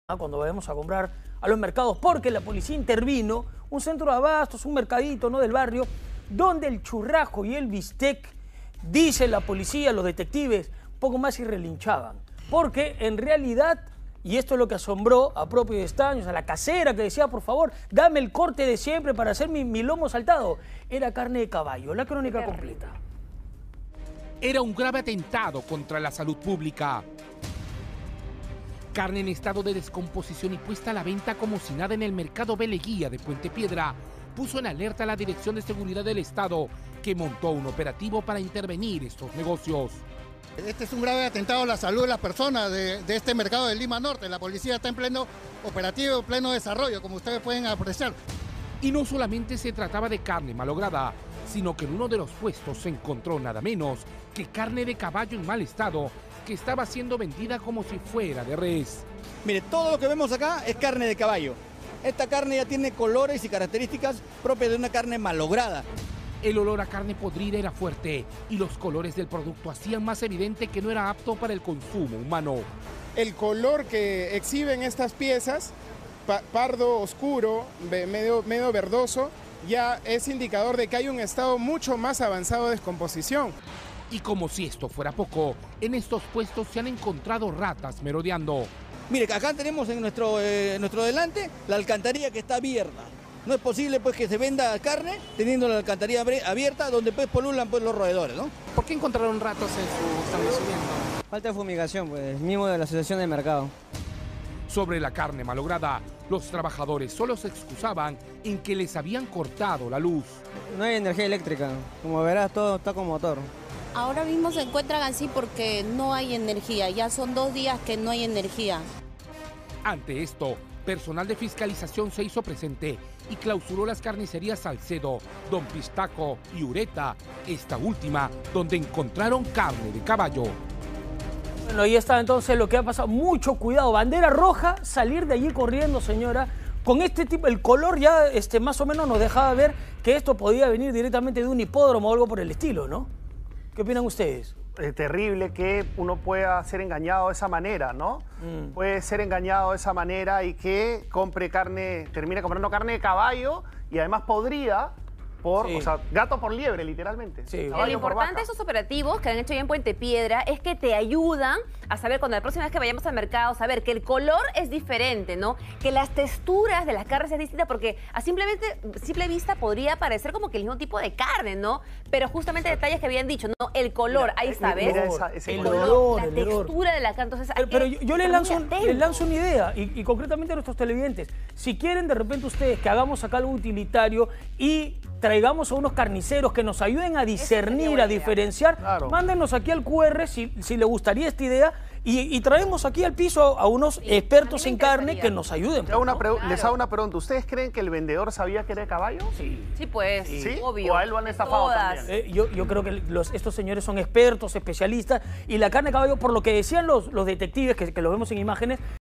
cuando vayamos a comprar a los mercados, porque la policía intervino, un centro de abastos, un mercadito, ¿no?, del barrio, donde el churrasco y el bistec, dice la policía, los detectives, poco más y relinchaban. Porque en realidad, y esto es lo que asombró a propio de Estaños, a la casera que decía, por favor, dame el corte de siempre para hacer mi lomo saltado, era carne de caballo. La crónica completa. Era un grave atentado contra la salud pública. Carne en estado de descomposición y puesta a la venta como si nada en el mercado Beleguía de Puente Piedra puso en alerta a la Dirección de Seguridad del Estado, que montó un operativo para intervenir estos negocios. Este es un grave atentado a la salud de las personas de este mercado de Lima Norte. La policía está en pleno operativo, en pleno desarrollo, como ustedes pueden apreciar. Y no solamente se trataba de carne malograda, sino que en uno de los puestos se encontró nada menos que carne de caballo en mal estado, que estaba siendo vendida como si fuera de res. Mire, todo lo que vemos acá es carne de caballo. Esta carne ya tiene colores y características propias de una carne malograda. El olor a carne podrida era fuerte y los colores del producto hacían más evidente que no era apto para el consumo humano. El color que exhiben estas piezas, pardo oscuro, medio verdoso, ya es indicador de que hay un estado mucho más avanzado de descomposición. Y como si esto fuera poco, en estos puestos se han encontrado ratas merodeando. Mire, acá tenemos en nuestro delante la alcantarilla que está abierta. No es posible pues que se venda carne teniendo la alcantarilla abierta donde pues polulan pues los roedores, ¿no? ¿Por qué encontraron ratos en su establecimiento? Falta de fumigación, pues, mismo de la Asociación de Mercado. Sobre la carne malograda, los trabajadores solo se excusaban en que les habían cortado la luz. No hay energía eléctrica, como verás todo está con motor. Ahora mismo se encuentran así porque no hay energía, ya son 2 días que no hay energía. Ante esto, personal de fiscalización se hizo presente y clausuró las carnicerías Salcedo, Don Pistaco y Ureta, esta última donde encontraron carne de caballo. Bueno, ahí está entonces lo que ha pasado. Mucho cuidado, bandera roja, salir de allí corriendo, señora. Con este tipo, el color ya más o menos nos dejaba ver que esto podía venir directamente de un hipódromo o algo por el estilo, ¿no? ¿Qué opinan ustedes? Es terrible que uno pueda ser engañado de esa manera, ¿no? Puede ser engañado de esa manera y que termine comprando carne de caballo y además podrida por, o sea, gato por liebre, literalmente. Sí. Lo importante de esos operativos que han hecho ya en Puente Piedra es que te ayudan a saber cuando la próxima vez que vayamos al mercado, saber que el color es diferente, ¿no? Que las texturas de las carnes es distinta, porque a simple vista podría parecer como que el mismo tipo de carne, ¿no? Pero justamente detalles que habían dicho, ¿no? El color, ahí está, ¿ves? El olor, la textura de la carne. Entonces, pero yo les lanzo una idea, y concretamente a nuestros televidentes. Si quieren de repente ustedes que hagamos acá algo utilitario y traigamos a unos carniceros que nos ayuden a discernir, a diferenciar, mándenos aquí al QR si les gustaría esta idea y traemos aquí al piso a unos expertos en carne que nos ayuden. Les hago una pregunta. ¿Ustedes creen que el vendedor sabía que era de caballo? Sí. Sí, pues, ¿Sí? obvio. ¿O a él lo han estafado también? Yo creo que estos señores son expertos, especialistas, y la carne de caballo, por lo que decían los detectives, que los vemos en imágenes,